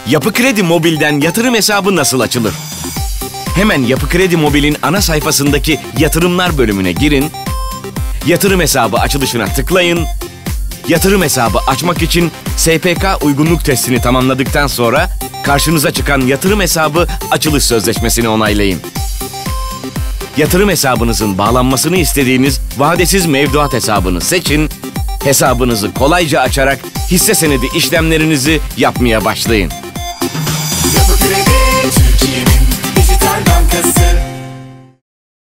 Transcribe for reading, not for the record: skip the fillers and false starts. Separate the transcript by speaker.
Speaker 1: Yapı Kredi Mobil'den yatırım hesabı nasıl açılır? Hemen Yapı Kredi Mobil'in ana sayfasındaki yatırımlar bölümüne girin. Yatırım hesabı açılışına tıklayın. Yatırım hesabı açmak için SPK uygunluk testini tamamladıktan sonra karşınıza çıkan yatırım hesabı açılış sözleşmesini onaylayın. Yatırım hesabınızın bağlanmasını istediğiniz vadesiz mevduat hesabını seçin. Hesabınızı kolayca açarak hisse senedi işlemlerinizi yapmaya başlayın.
Speaker 2: Yapı Kredi, Türkiye'nin dijital bankası.